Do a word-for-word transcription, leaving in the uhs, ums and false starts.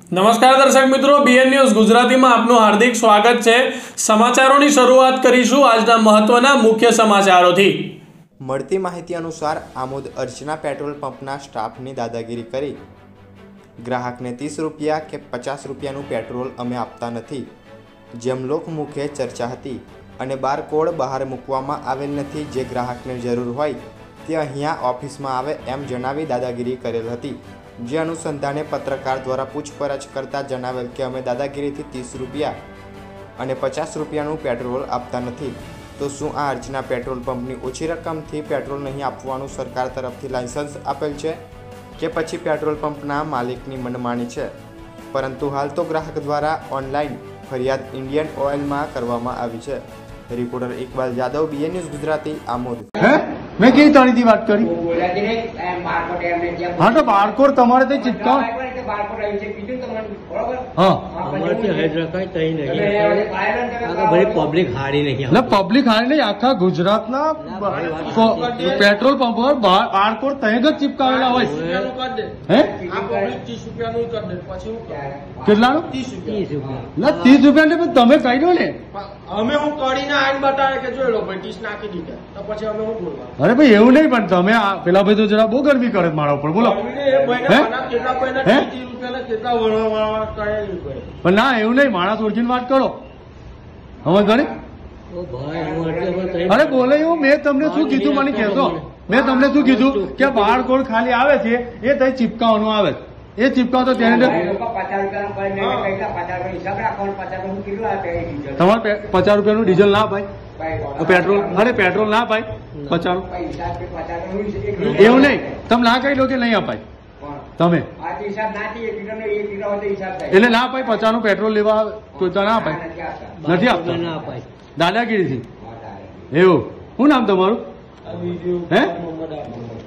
નમસ્કાર દર્શક મિત્રો, બીએન ન્યૂઝ ગુજરાતીમાં આપનું હાર્દિક સ્વાગત છે। સમાચારોની શરૂઆત કરીશું આજના મહત્વના મુખ્ય સમાચારોથી। મળતી માહિતી અનુસાર આમોદ અર્ચના પેટ્રોલ પંપના સ્ટાફની દાદાગીરી કરી ગ્રાહકને ત્રીસ રૂપિયા કે પચાસ રૂપિયાનું પેટ્રોલ અમે આપતા નથી જેમ લોકમુખે ચર્ચા હતી અને બારકોડ બહાર મૂકવામાં આવેલ નથી। જે ગ્રાહકને જરૂર હોય તે અહીંયા ઓફિસમાં આવે એમ જણાવી દાદાગીરી કરેલ હતી। જે અનુસંધાને પત્રકાર દ્વારા પૂછપરછ કરતા જણાવેલ કે અમે દાદાગીરીથી ત્રીસ રૂપિયા અને પચાસ રૂપિયાનું પેટ્રોલ આપતા નથી। તો શું આ અર્ચના પેટ્રોલ પંપની ઓછી રકમથી પેટ્રોલ નહીં આપવાનું સરકાર તરફથી લાયસન્સ આપેલ છે કે પછી પેટ્રોલ પંપના માલિકની મનમાની છે? પરંતુ હાલ તો ગ્રાહક દ્વારા ઓનલાઈન ફરિયાદ ઇન્ડિયન ઓઇલમાં કરવામાં આવી છે। Reporter Iqbal Yadav, BN news Gujarati, Amod. मैं कई तारीख की बात करी। हाँ तो बारकोड तमारे ते चिपका हाँ पब्लिक हारी नहीं ना पब्लिक हारी नहीं आखा गुजरात ना पेट्रोल पंप पर बारकोड तय ज चिपकावेला होय हैं કેટલાનું ત્રીસ રૂપિયા ના ત્રીસ રૂપિયા ને તમે કહી દો ને અમે હું કરીને આઈને બતાવે કે જોઈ લો ભાઈ ત્રીસ નાખી દીધા તો પછી અમે હું બોલવા। અરે ભાઈ એવું નહીં પણ તમે પેલા ભાઈ તો જરા બહુ ગરમી કરે મારા ઉપર બોલો પણ ના એવું નહીં માણસ ઓળખીને વાત કરો સમજ ગણી। અરે બોલે એવું મેં તમને શું કીધું મને કહેશો? મેં તમને શું કીધું કે બારકોડ ખાલી આવે છે એ તઈ ચિપકાવવાનું આવે એ ચિપકાવ તો તેને તમારે પચાસ રૂપિયાનું ડીઝલ ના અપાય પેટ્રોલ અરે પેટ્રોલ ના અપાય પચાસ એવું નહીં તમે ના કહી લો કે નહીં અપાય તમે એટલે ના અપાય પચાસ નું પેટ્રોલ લેવા કોઈ તો ના અપાય નથી આપતા દાદાગીરીથી એવું। શું નામ તમારું? હે